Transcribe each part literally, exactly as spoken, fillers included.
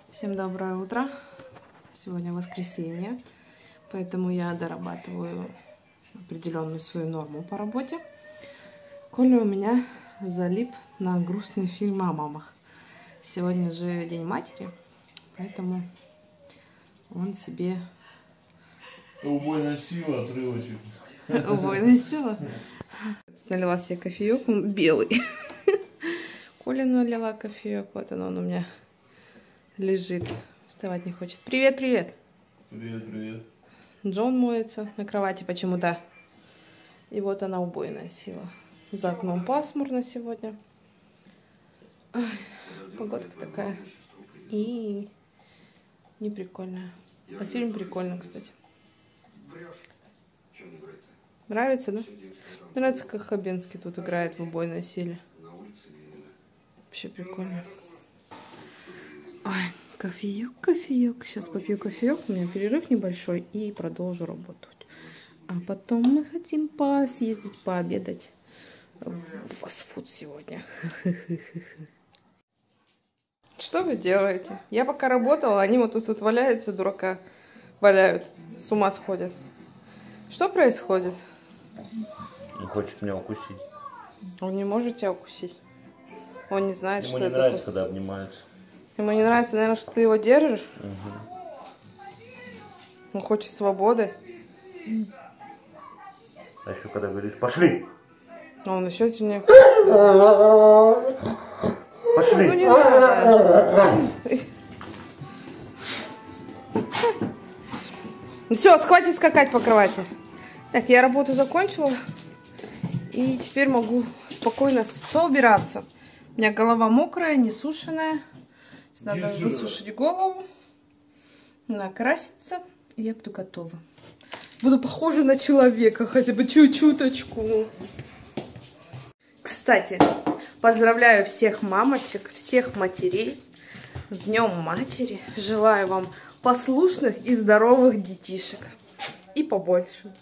Всем доброе утро. Сегодня воскресенье, поэтому я дорабатываю определенную свою норму по работе. Коля у меня залип на грустный фильм о мамах. Сегодня же День матери, поэтому он себе... Убойная сила, отрывочек. Убойная сила. Налила себе кофеек, он белый. Коля налила кофеек, вот он, он у меня лежит, вставать не хочет. Привет, привет. Привет, привет. Джон моется на кровати почему-то. И вот она, убойная сила. За окном пасмурно сегодня. Ой, погодка такая. И не прикольная. А фильм прикольный, кстати. Нравится, да? Нравится, как Хабенский тут играет в убойной силе. Вообще прикольно. Ой, кофеек, кофеек. Сейчас попью кофеек. У меня перерыв небольшой и продолжу работать. А потом мы хотим по съездить пообедать в фастфуд сегодня. Что вы делаете? Я пока работала, они вот тут вот валяются, дурака валяют, с ума сходят. Что происходит? Он хочет меня укусить. Он не может тебя укусить. Он не знает, Ему что не это. нравится, когда обнимаются. Ему не нравится, наверное, что ты его держишь. Угу. Он хочет свободы. А еще когда говоришь, пошли! А он еще сильнее. Пошли! Ну не надо. Все, хватит скакать по кровати. Так, я работу закончила. И теперь могу спокойно собираться. У меня голова мокрая, не сушеная. Надо высушить голову, накраситься, и я буду готова. Буду похожа на человека, хотя бы чуть-чуточку. Кстати, поздравляю всех мамочек, всех матерей с Днем Матери. Желаю вам послушных и здоровых детишек. И побольше.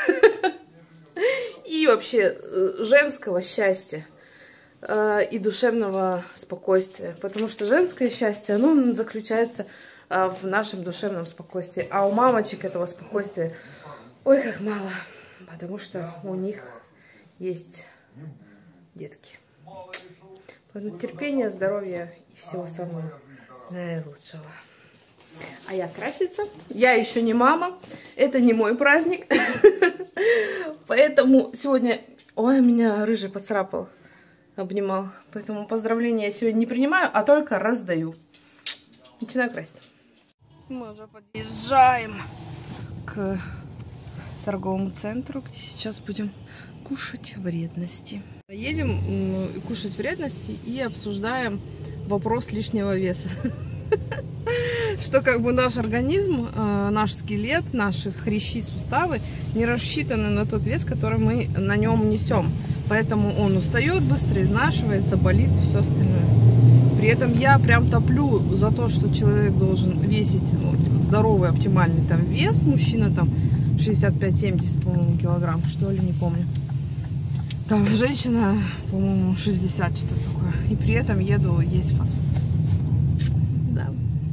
И вообще женского счастья и душевного спокойствия. Потому что женское счастье, оно заключается в нашем душевном спокойствии. А у мамочек этого спокойствия, ой, как мало. Потому что у них есть детки. Поэтому терпения, здоровья и всего самого наилучшего. А я краситься. Я еще не мама. Это не мой праздник. Поэтому сегодня... Ой, меня рыжий поцарапал. Обнимал. Поэтому поздравления я сегодня не принимаю, а только раздаю. Начинаю краситься. Мы уже подъезжаем к торговому центру, где сейчас будем кушать вредности. Едем кушать вредности и обсуждаем вопрос лишнего веса. Что как бы наш организм, наш скелет, наши хрящи, суставы не рассчитаны на тот вес, который мы на нем несем. Поэтому он устает быстро, изнашивается, болит и все остальное. При этом я прям топлю за то, что человек должен весить ну, здоровый, оптимальный там вес. Мужчина там шестьдесят пять семьдесят, по-моему, килограмм, что ли, не помню. Там женщина, по-моему, шестьдесят, что-то такое. И при этом еду есть фастфуд. Да.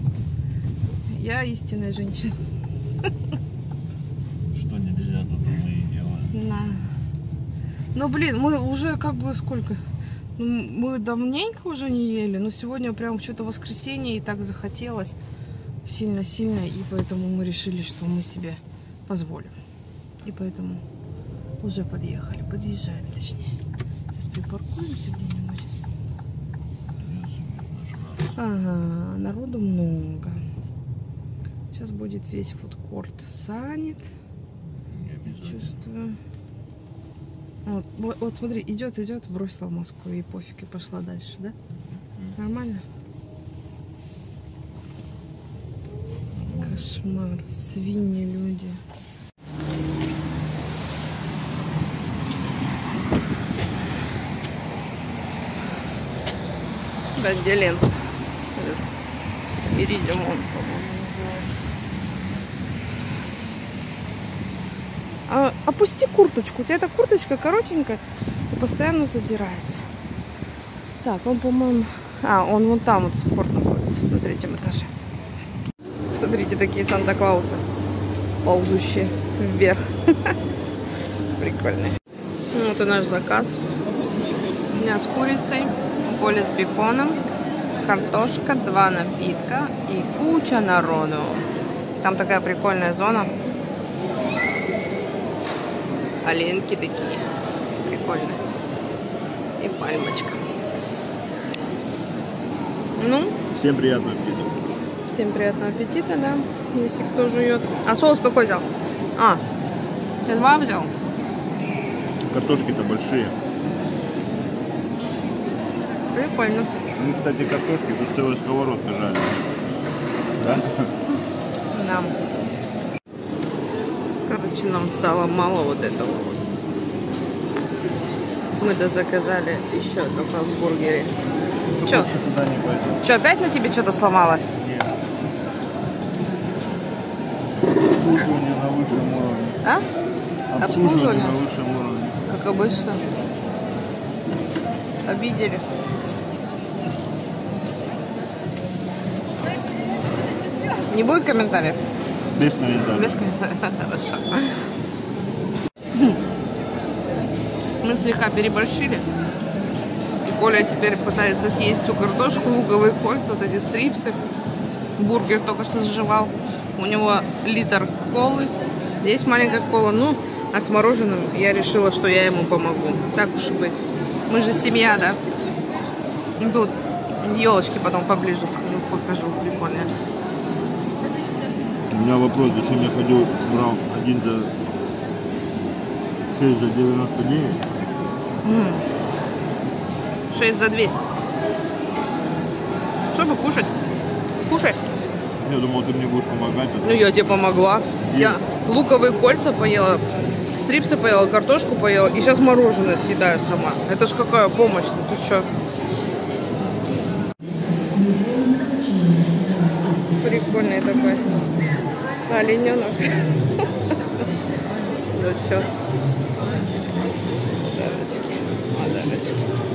Я истинная женщина. Что нельзя, то мы и делаем. Да. Ну, блин, мы уже как бы сколько? Ну, мы давненько уже не ели, но сегодня прям что-то воскресенье и так захотелось сильно-сильно, и поэтому мы решили, что мы себе позволим. И поэтому уже подъехали, подъезжаем точнее. Сейчас припаркуемся где-нибудь. Ага, народу много. Сейчас будет весь фудкорт занят. Чувствую. Вот, вот, вот смотри, идет, идет, бросила маску и пофиг, и пошла дальше, да? Mm-hmm. Нормально? Кошмар, свиньи, люди. Да, где лента? Иридиум, по-моему, называется. А, опусти курточку. У тебя эта курточка коротенькая и постоянно задирается. Так, он, по-моему... А, он вон там вот в спорт находится, на третьем этаже. Смотрите, такие Санта-Клаусы, ползущие вверх. Прикольные. Ну, вот и наш заказ. У меня с курицей, у Коли с беконом, картошка, два напитка и куча народу. Там такая прикольная зона. Оленки такие прикольные. И пальмочка. Ну, Всем приятного аппетита. всем приятного аппетита, да, если кто жует. А соус какой взял? А, я два взял. Картошки-то большие. Прикольно. Ну, кстати, картошки, тут целая сковородка жареная. Да? Да. Короче, нам стало мало вот этого вот. Мы да заказали еще только в бургере. Че? Туда не пойду. Че, опять на тебе что-то сломалось? Нет. Обслуживание на высшем уровне. А? Обслуживание? на высшем уровне. Как обычно. Обидели. Не будет комментариев? Без комментариев. Без комментариев. Хорошо. Мы слегка переборщили. И Коля теперь пытается съесть всю картошку, луковые кольца, вот эти стрипсы. Бургер только что сживал. У него литр колы. Здесь маленькая кола. Ну, а с мороженым я решила, что я ему помогу. Так уж и быть. Мы же семья, да? Тут елочки потом поближе схожу, покажу. Прикольно. У меня вопрос, зачем я ходил, брал один за шесть за девяносто девять? шесть за двести. Чтобы кушать. Кушай. Я думал, ты мне будешь помогать. Ну, я тебе помогла. И... Я луковые кольца поела, стрипсы поела, картошку поела. И сейчас мороженое съедаю сама. Это ж какая помощь. Ну, ты что? Прикольный такой. Олененок. Ну что? Подарочки. Подарочки.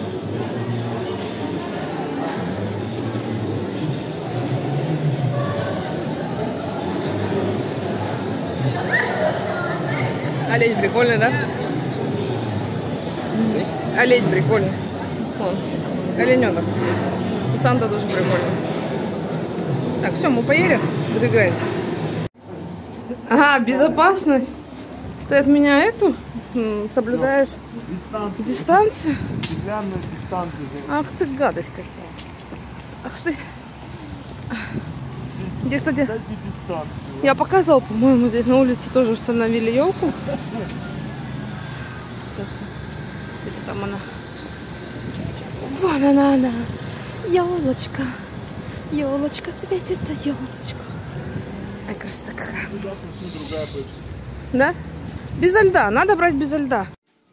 Олень прикольный, да? Олень прикольный. Вон. Олененок. И Санта тоже прикольный. Так, все, мы поели. Выдвигаемся. Ага, безопасность. Ты от меня эту соблюдаешь дистанцию? Дистанцию? Стеклянную дистанцию. Ах ты гадость какая. Ах ты. Где, кстати, я показывал, по-моему, здесь на улице тоже установили елку. Сейчас, где там она? Вон она, она. Елочка. Елочка светится, елочка. Ай, красота какая. Да? Без льда. Надо брать без льда.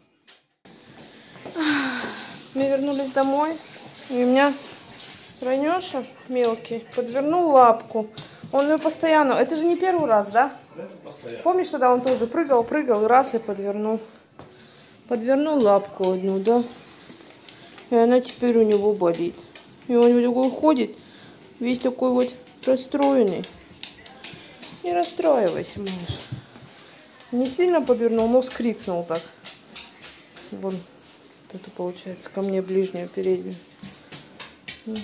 Мы вернулись домой. И у меня Ранеша мелкий подвернул лапку. Он ее постоянно... Это же не первый раз, да? Помнишь, тогда он тоже прыгал, прыгал, и раз и подвернул. Подвернул лапку одну, да? И она теперь у него болит. И он такой ходит, весь такой вот расстроенный. Не расстраивайся, малыш. Не сильно подвернул, но вскрикнул так. Вон, вот это получается ко мне ближнюю, переднюю. Угу.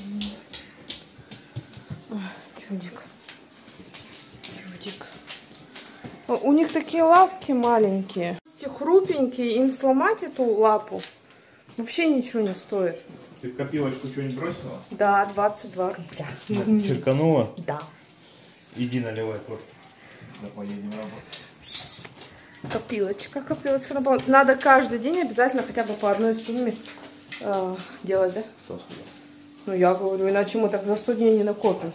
Ой, чудик. Чудик. У них такие лапки маленькие. Хрупенькие, им сломать эту лапу вообще ничего не стоит. Ты в копилочку что-нибудь бросила? Да, двадцать два рубля. Черканула? Да. Иди наливай торт. Да поедем работать. Копилочка, копилочка. Надо каждый день обязательно хотя бы по одной сумме э, делать, да? Кто сказал? Ну, я говорю, иначе мы так за сто дней не накопим.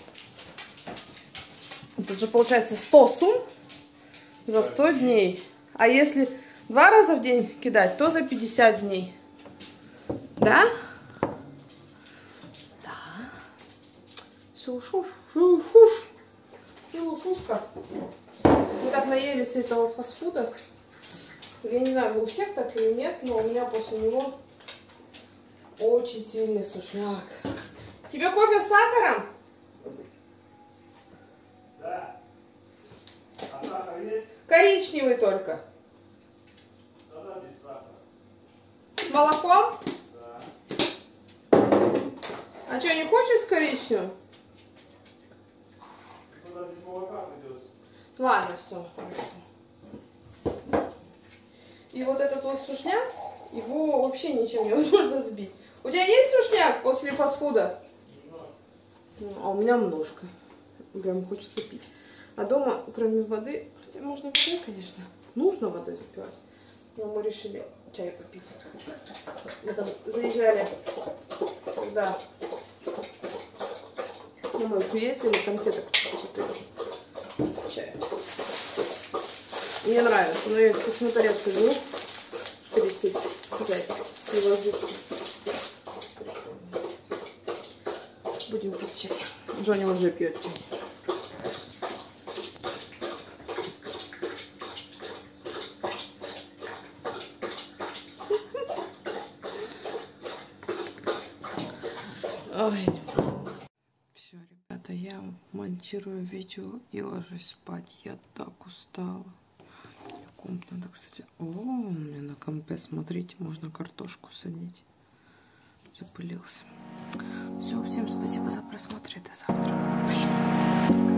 Тут же получается сто сумм за сто дней. А если два раза в день кидать, то за пятьдесят дней. Да? Да. Шушуш, шушуш. Шушушка. Мы так наелись этого фастфуда. Я не знаю, у всех так или нет, но у меня после него очень сильный сушняк. Тебе кофе с сахаром? Да. Коричневый только. С молоком? Да. А что, не хочешь с коричневым? Ладно, все. И вот этот вот сушняк, его вообще ничем невозможно сбить. У тебя есть сушняк после фастфуда? А у меня множко. Прям хочется пить. А дома, кроме воды, хотя можно водой, конечно, нужно водой запивать. Но мы решили чай попить. Мы там заезжали, когда на мою ездили, конфеток купили. Чай. Мне нравится, но я их на тарелку беру. тридцать пять. И воздушки. Будем пить чай. Джонни уже пьет чай. Ой. Все, ребята, я монтирую видео и ложусь спать. Я так устала. Комп надо, кстати. О, у меня на компе, смотрите, можно картошку садить. Запылился. Все, всем спасибо за просмотр. До завтра. Пошли.